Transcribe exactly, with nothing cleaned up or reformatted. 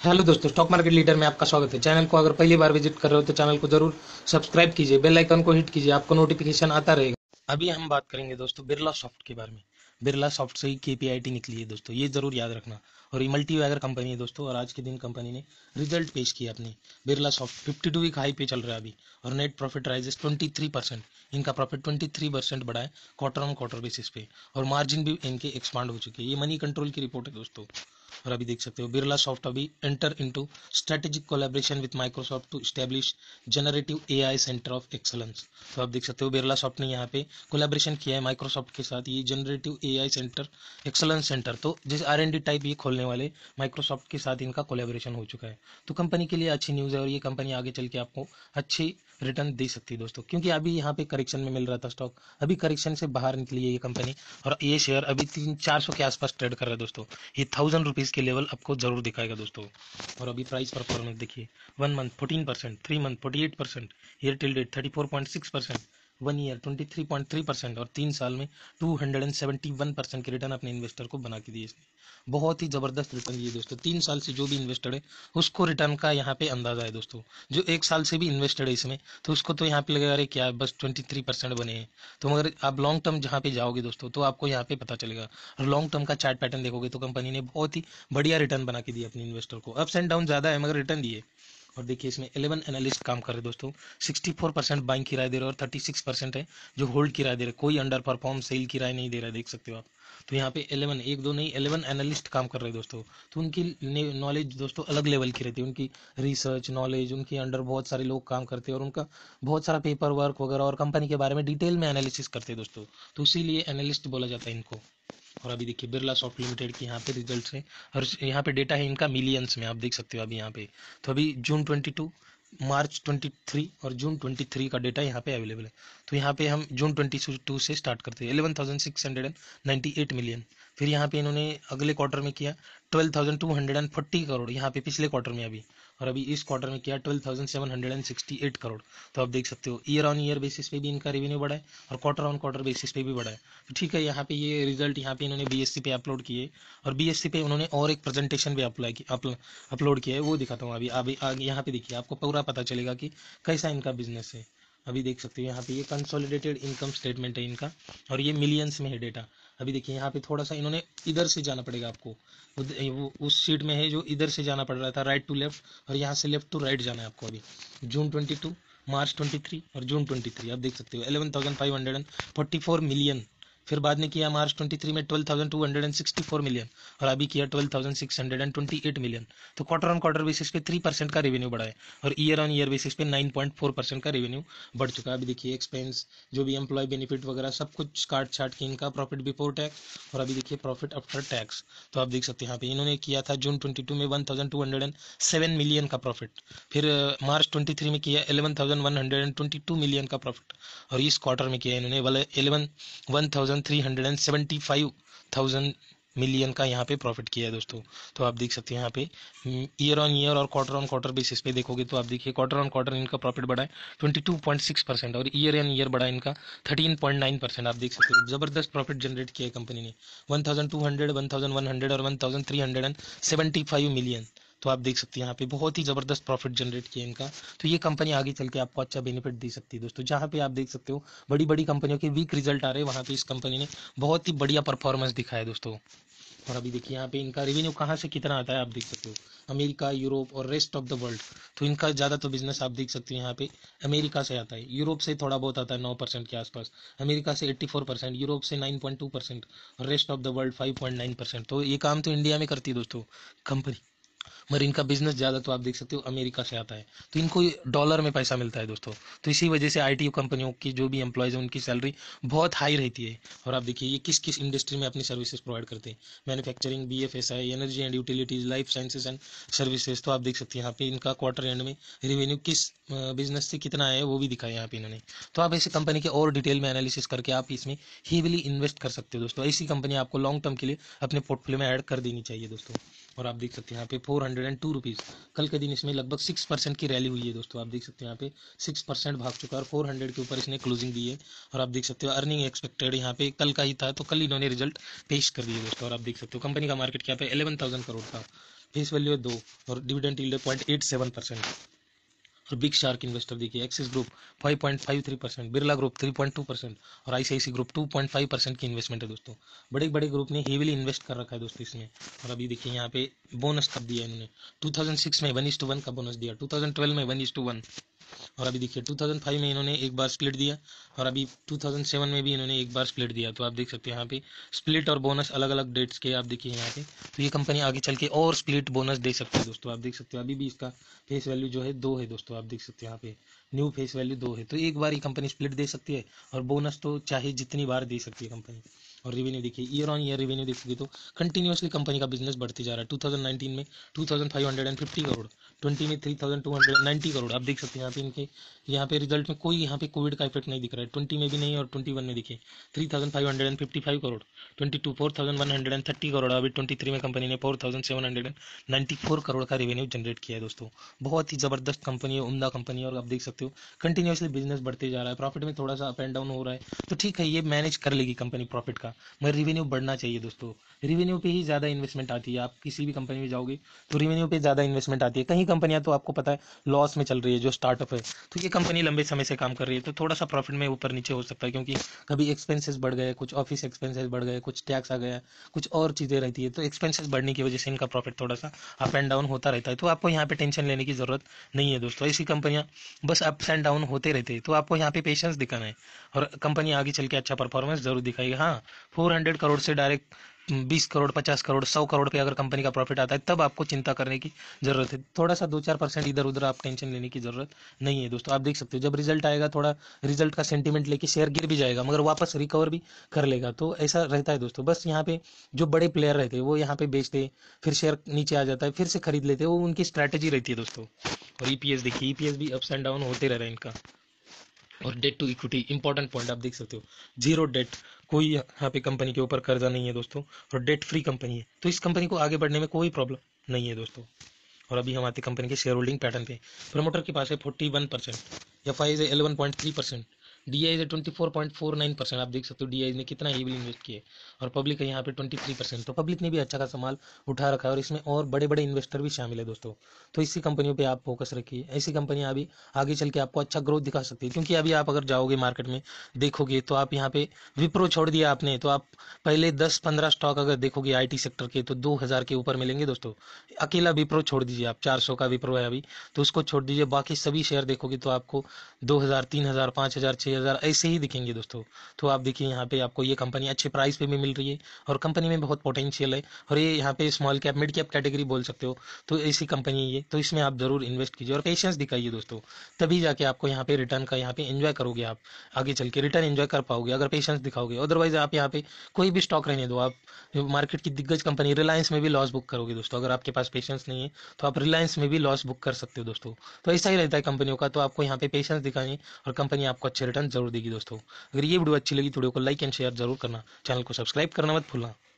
Hello दोस्तों, stock market leader में आपका स्वागत है। चैनल को अगर पहली बार विजिट कर रहे हो तो चैनल को जरूर सब्सक्राइब कीजिए, बेल आइकन को हिट कीजिए, आपको नोटिफिकेशन आता रहेगा। अभी हम बात करेंगे दोस्तों बिरला सॉफ्ट के बारे में। बिरला सॉफ्ट से ही केपीआईटी निकली है दोस्तों, ये जरूर याद रखना। और ये मल्टी वैगर कंपनी है दोस्तों, और आज के दिन कंपनी ने रिजल्ट पेश किया अपनी। Birlasoft fifty two week high पे चल रहा है अभी, और net profit rises twenty three percent. इनका प्रॉफिट ट्वेंटी थ्री परसेंट बढ़ा है क्वार्टर ऑन क्वार्टर बेसिस पे, और मार्जिन भी इनके एक्सपांड हो चुके हैं। ये मनी कंट्रोल की रिपोर्ट है दोस्तों। और अभी देख सकते हो बिरला सॉफ्ट अभी enter into strategic collaboration with Microsoft to establish generative AI centre of excellence. तो आप देख सकते हो बिरला सॉफ्ट ने यहाँ पे कोलैबोरेशन किया है माइक्रोसॉफ्ट के साथ, ये generative AI centre excellence centre. तो जैसे आर एन डी टाइप ये खोलने वाले माइक्रोसॉफ्ट के साथ इनका कोलैबोरेशन हो चुका है। तो कंपनी के लिए अच्छी न्यूज़ है, और ये कंपनी आगे चल के आपको अच्छी रिटर्न दे सकती है दोस्तों, क्योंकि अभी यहाँ पे करेक्शन में मिल रहा था स्टॉक, अभी करेक्शन से बाहर निकली है ये कंपनी। और ये शेयर अभी तीन चार सौ के आसपास ट्रेड कर रहा है दोस्तों। ये थाउजेंड रुपीज़ के लेवल आपको जरूर दिखाएगा दोस्तों। और अभी प्राइस परफॉर्मेंस देखिए, one month fourteen percent, three month forty eight percent, year till date thirty four point six percent, one year twenty three point three percent, और तीन साल में two hundred and seventy one percent की return अपने investor को बना के दी इसने। बहुत ही ज़बरदस्त रिटर्न दिए दोस्तों। तीन साल से जो भी इन्वेस्टेड है उसको रिटर्न का यहाँ पे अंदाजा है दोस्तों। जो एक साल से भी इन्वेस्टेड है इसमें, तो उसको तो यहाँ पे लगेगा अरे क्या बस ट्वेंटी थ्री परसेंट बने हैं। तो मगर आप लॉन्ग टर्म जहाँ पे जाओगे दोस्तों, तो आपको यहाँ पे पता चलेगा। और लॉन्ग टर्म का चार्ट पैटर्न देखोगे तो कंपनी ने बहुत ही बढ़िया रिटर्न बना के दिया अपने इन्वेस्टर को। अप्स एंड डाउन ज़्यादा है मगर रिटर्न दिए। और देखिए इसमें इलेवन एनालिस्ट काम कर रहे हैं दोस्तों। सिक्सटी फोर परसेंट बाइंग की राय दे रहे हैं, और थर्टी सिक्स परसेंट है जो होल्ड की राय दे रहे हैं। कोई अंडर परफॉर्म सेल की राय नहीं दे रहा है, देख सकते हो आप। तो यहाँ पे इलेवन, एक दो नहीं, इलेवन एनालिस्ट काम कर रहे हैं दोस्तों। तो उनकी नॉलेज दोस्तों अलग लेवल की रहती है, उनकी रिसर्च नॉलेज, उनके अंडर बहुत सारे लोग काम करते हैं, और उनका बहुत सारा पेपर वर्क वगैरह, और कंपनी के बारे में डिटेल में एनालिसिस करते हैं दोस्तों। तो इसीलिए एनालिस्ट बोला जाता है इनको। और अभी देखिए बिरला सॉफ्ट लिमिटेड की यहाँ पे रिजल्ट्स है, और यहाँ पे डेटा है इनका मिलियंस में, आप देख सकते हो अभी यहाँ पे। तो अभी June twenty two, March twenty three और जून ट्वेंटी थ्री का डेटा यहाँ पे अवेलेबल है। तो यहाँ पे हम जून ट्वेंटी टू से स्टार्ट करते हैं, eleven thousand six hundred and ninety eight million. फिर यहाँ पे इन्होंने अगले क्वार्टर में किया twelve thousand two hundred and forty crore यहाँ पे पिछले क्वार्टर में अभी। और अभी इस क्वार्टर में किया twelve thousand seven hundred and sixty eight crore. तो आप देख सकते हो ईयर ऑन ईयर बेसिस पे भी इनका रेवेन्यू बढ़ा है, और क्वार्टर ऑन क्वार्टर बेसिस पे भी बढ़ा है। तो ठीक है, यहाँ पे ये रिजल्ट यहाँ पे इन्होंने बीएससी पे अपलोड किए, और बीएससी पे उन्होंने और एक प्रेजेंटेशन भी अप्लाई की अपलोड किया है, वो दिखाता हूँ अभी। अभी आगे यहाँ पे देखिए आपको पूरा पता चलेगा कि कैसा इनका बिजनेस है। अभी देख सकते हो यहाँ पे ये कंसोलिडेटेड इनकम स्टेटमेंट है इनका, और ये मिलियंस में है डेटा। अभी देखिए यहाँ पे थोड़ा सा इन्होंने इधर से जाना पड़ेगा आपको, वो उस शीट में है जो इधर से जाना पड़ रहा था, राइट टू लेफ्ट, और यहाँ से लेफ्ट टू राइट जाना है आपको। अभी June twenty two, March twenty three और जून ट्वेंटी थ्री आप देख सकते हो eleven thousand five hundred and forty four million. फिर बाद में किया मार्च ट्वेंटी थ्री में twelve thousand two hundred and sixty four million, और अभी किया twelve thousand six hundred and twenty eight million. तो क्वार्टर ऑन क्वार्टर बेसिस पे थ्री परसेंट का रेवेन्यू बढ़ा है, और ईयर ऑन ईयर बेसिस पे नाइन पॉइंट फोर परसेंट का रेवेन्यू बढ़ चुका है। अभी देखिए एक्सपेंस, जो भी एम्प्लॉय बेनिफिट वगैरह सब कुछ काट छाट के इनका प्रॉफिट बिफोर टैक्स, और अभी देखिए प्रॉफिट आफ्टर टैक्स। तो आप देख सकते हैं यहाँ पे इन्होंने किया था जून ट्वेंटी टू में one thousand two hundred and seven million का प्रॉफिट। फिर मार्च ट्वेंटी थ्री में किया eleven thousand one hundred and twenty two million का प्रॉफिट, और इस क्वार्टर में किया इन्होंने वाले eleven one thousand three hundred and seventy five thousand million का यहाँ पे प्रॉफिट किया है दोस्तों। तो आप देख सकते हैं यहाँ पे ईयर ऑन ईयर और क्वार्टर ऑन क्वार्टर बेसिस पे देखोगे तो आप देखिए क्वार्टर ऑन क्वार्टर इनका प्रॉफिट बढ़ा है twenty two point six percent, और ईयर ऑन ईयर बढ़ा है इनका थर्टीन पॉइंट नाइन परसेंट। आप देख सकते हो जबरदस्त प्रॉफिट जनरेट किया है कंपनी ने, one thousand two hundred, one thousand one hundred और one thousand three hundred and seventy five million. तो आप देख सकते हैं यहाँ पे बहुत ही जबरदस्त प्रॉफिट जनरेट किया इनका। तो ये कंपनी आगे चल के आपको अच्छा बेनिफिट दे सकती है दोस्तों। जहाँ पे आप देख सकते हो बड़ी बड़ी कंपनियों के वीक रिजल्ट आ रहे हैं, वहाँ पे इस कंपनी ने बहुत ही बढ़िया परफॉर्मेंस दिखाया है दोस्तों। और अभी देखिए यहाँ पे इनका रेवेन्यू कहाँ से कितना आता है आप देख सकते हो, अमेरिका, यूरोप और रेस्ट ऑफ द वर्ल्ड। तो इनका ज़्यादा तो बिजनेस आप देख सकते हो यहाँ पे अमेरिका से आता है, यूरोप से थोड़ा बहुत आता है नौ परसेंट के आसपास, अमेरिका से एट्टी फोर परसेंट, यूरोप से नाइन पॉइंट टू परसेंट, और rest of the world five point nine percent. तो ये काम तो इंडिया में करती है दोस्तों कंपनी, मगर इनका बिजनेस ज़्यादा तो आप देख सकते हो अमेरिका से आता है। तो इनको डॉलर में पैसा मिलता है दोस्तों। तो इसी वजह से आईटी कंपनियों की जो भी एम्प्लॉयज़ हैं उनकी सैलरी बहुत हाई रहती है। और आप देखिए ये किस किस इंडस्ट्री में अपनी सर्विसेज प्रोवाइड करते हैं, manufacturing, B F S I, energy and utilities, life sciences and services. तो आप देख सकते हैं यहाँ पे इनका क्वार्टर एंड में रेवेन्यू किस बिजनेस से कितना है वो भी दिखाया यहाँ पे इन्होंने। तो आप ऐसे कंपनी के और डिटेल में एनालिसिस करके आप इसमें हेविली इन्वेस्ट कर सकते हो दोस्तों। ऐसी कंपनी आपको लॉन्ग टर्म के लिए अपने पोर्टफोलियो में ऐड कर देनी चाहिए दोस्तों। और आप देख सकते हैं यहाँ पे four hundred and two rupees कल के दिन इसमें लगभग सिक्स परसेंट की रैली हुई है दोस्तों। आप देख सकते हैं यहाँ पे सिक्स परसेंट भाग चुका है, और फोर हंड्रेड के ऊपर इसने क्लोजिंग दी है। और आप देख सकते हो अर्निंग एक्सपेक्टेड यहाँ पे कल का ही था, तो कल इन्होंने रिजल्ट पेश कर दिए दोस्तों। और आप देख सकते हो कंपनी का मार्केट कैप है इलेवन थाउजेंड करोड़ का। फेस वैल्यू है दो और डिविडेंड यील्ड है पॉइंट एट सेवन परसेंट। और बिग शार्क इन्वेस्टर देखिए, Axis group five point five three percent, Birla group three point two percent और ICIC group two point five percent की investment है दोस्तों। बड़े बड़े ग्रुप ने हेवीली इन्वेस्ट कर रखा है दोस्तों इसमें। और अभी देखिए यहाँ पे बोनस कब दिया इन्होंने, टू थाउजेंड सिक्स में वन इज टू वन का बोनस दिया, टू थाउजेंड ट्वेल्व में वन इज टू वन, और अभी देखिए टू थाउजेंड फाइव में इन्होंने एक बार स्प्लिट दिया और अभी टू थाउजेंड सेवन में भी इन्होंने एक बार स्प्लिट दिया। तो आप देख सकते हैं यहाँ पे स्प्लिट और बोनस अलग अलग डेट्स के आप देखिए यहाँ पे। तो ये कंपनी आगे चल के और स्प्लिट बोनस दे सकती है दोस्तों। आप देख सकते हो अभी भी इसका फेस वैल्यू जो है दो है दोस्तों। आप देख सकते हैं यहाँ पे न्यू फेस वैल्यू दो है। तो एक बार ये कंपनी स्प्लिट दे सकती है और बोनस तो चाहे जितनी बार दे सकती है कंपनी। और रेवेन्यू देखिए, ईयर ऑन ईयर रेवेन्यू देखोगे तो कंटिन्यूसली कंपनी का बिजनेस बढ़ते जा रहा है। टू थाउजेंड नाइनटीन में two thousand five hundred fifty crore, twenty में three thousand two hundred ninety crore. आप देख सकते हैं यहाँ पे इनके यहाँ पे रिजल्ट में कोई यहाँ पे कोविड का इफेक्ट नहीं दिख रहा है, ट्वेंटी में भी नहीं और ट्वेंटी वन में देखिए three thousand five hundred fifty five crore, twenty two four thousand one hundred thirty crore, अभी ट्वेंटी थ्री में कंपनी ने four thousand seven hundred ninety four crore का रेवेन्यू जनरेट किया है दोस्तों। बहुत ही जबरदस्त कंपनी है, उम्दा कंपनी है। और आप देख सकते हो कंटिन्यूसली बिजनेस बढ़ते जा रहा है, प्रॉफिट में थोड़ा सा अप एंड डाउन हो रहा है तो ठीक है, ये मैनेज कर लेगी कंपनी प्रॉफिट का, मगर रेवेन्यू बढ़ना चाहिए दोस्तों। रेवेन्यू पे ही ज़्यादा इन्वेस्टमेंट आती है। आप किसी भी कंपनी में जाओगे तो रेवेन्यू पे ज़्यादा इन्वेस्टमेंट आती है। कहीं कंपनियां तो आपको पता है लॉस में चल रही है जो स्टार्टअप है, तो ये कंपनी लंबे समय से काम कर रही है तो थोड़ा सा प्रॉफिट में ऊपर नीचे हो सकता है, क्योंकि कभी एक्सपेंसेस बढ़ गए, कुछ ऑफिस एक्सपेंसेस बढ़ गए, कुछ टैक्स आ गया, कुछ और चीज़ें रहती है, तो एक्सपेंसेस बढ़ने की वजह से इनका प्रॉफिट थोड़ा सा अप एंड डाउन होता रहता है। तो आपको यहाँ पे टेंशन लेने की ज़रूरत नहीं है दोस्तों। ऐसी कंपनियां बस अप्स एंड डाउन होते रहते हैं, तो आपको यहाँ पे पेशेंस दिखाना है और कंपनी आगे चल के अच्छा परफॉर्मेंस जरूर दिखाएगी। हाँ, फोर हंड्रेड करोड़ से डायरेक्ट बीस करोड़, पचास करोड़, सौ करोड़ पे अगर कंपनी का प्रॉफिट आता है तब आपको चिंता करने की जरूरत है। थोड़ा सा दो चार परसेंट इधर उधर आप टेंशन लेने की जरूरत नहीं है दोस्तों। आप देख सकते हो जब रिजल्ट आएगा थोड़ा रिजल्ट का सेंटीमेंट लेके शेयर गिर भी जाएगा मगर वापस रिकवर भी कर लेगा, तो ऐसा रहता है दोस्तों। बस यहाँ पे जो बड़े प्लेयर रहते हैं वो यहाँ पे बेचते, फिर शेयर नीचे आ जाता है, फिर से खरीद लेते हैं, वो उनकी स्ट्रैटेजी रहती है दोस्तों। और ईपीएस देखिए, ईपीएस भी अप्स एंड डाउन होते रह रहे हैं इनका। और debt to equity important point आप देख सकते हो, जीरो डेट, कोई यहाँ पे कंपनी के ऊपर कर्जा नहीं है दोस्तों और डेट फ्री कंपनी है, तो इस कंपनी को आगे बढ़ने में कोई प्रॉब्लम नहीं है दोस्तों। और अभी हम आते कंपनी के शेयर होल्डिंग पैटर्न पे। प्रमोटर के पास है forty one percent, F I है eleven point three percent, D I है twenty four point four nine percent. आप देख सकते हो डी आई ने कितना हेवीली इन्वेस्ट किया है। और पब्लिक है यहाँ पे ट्वेंटी थ्री परसेंट, तो पब्लिक ने भी अच्छा खासा माल उठा रखा है और इसमें और बड़े बड़े इन्वेस्टर भी शामिल है दोस्तों। तो इसी कंपनियों पे आप फोकस रखिए, ऐसी कंपनियां अभी आगे चल के आपको अच्छा ग्रोथ दिखा सकती है। क्योंकि अभी आप अगर जाओगे मार्केट में देखोगे तो आप यहाँ पे विप्रो छोड़ दिया आपने, तो आप पहले दस पंद्रह स्टॉक अगर देखोगे आईटी सेक्टर के तो दो हज़ार के ऊपर मिलेंगे दोस्तों। अकेला विप्रो छोड़ दीजिए आप, चार सौ का विप्रो है अभी, तो उसको छोड़ दीजिए, बाकी सभी शेयर देखोगे तो आपको दो हज़ार, तीन हज़ार, पाँच हज़ार, छः हज़ार ऐसे ही दिखेंगे दोस्तों। तो आप देखिए यहाँ पे आपको ये कंपनी अच्छे प्राइस पे भी मिल रही है और कंपनी में बहुत पोटेंशियल है और ये यहाँ पे small cap mid cap category बोल सकते हो, तो ऐसी कंपनी है ये, तो इसमें आप जरूर इन्वेस्ट कीजिए और पेशेंस दिखाइए दोस्तों। तभी जाके आपको यहाँ पे रिटर्न का यहाँ पे एंजॉय करोगे, आप आगे चल के रिटर्न एंजॉय कर पाओगे अगर पेशेंस दिखाओगे। अदरवाइज आप यहाँ पे कोई भी स्टॉक रहने दो, आप मार्केट की दिग्गज कंपनी रिलायंस में भी लॉस बुक करोगे दोस्तों। अगर आपके पास पेशेंस नहीं है तो आप रिलायंस में भी लॉस बुक कर सकते हो दोस्तों। तो ऐसा ही रहता है कंपनियों का, तो आपको यहाँ पे पेशेंस दिखानी और कंपनी आपको अच्छे रिटर्न जरूर देगी दोस्तों। अगर ये वीडियो अच्छी लगी तो वीडियो को लाइक एंड शेयर जरूर करना, चैनल को सब्सक्राइब करना मत भूलना।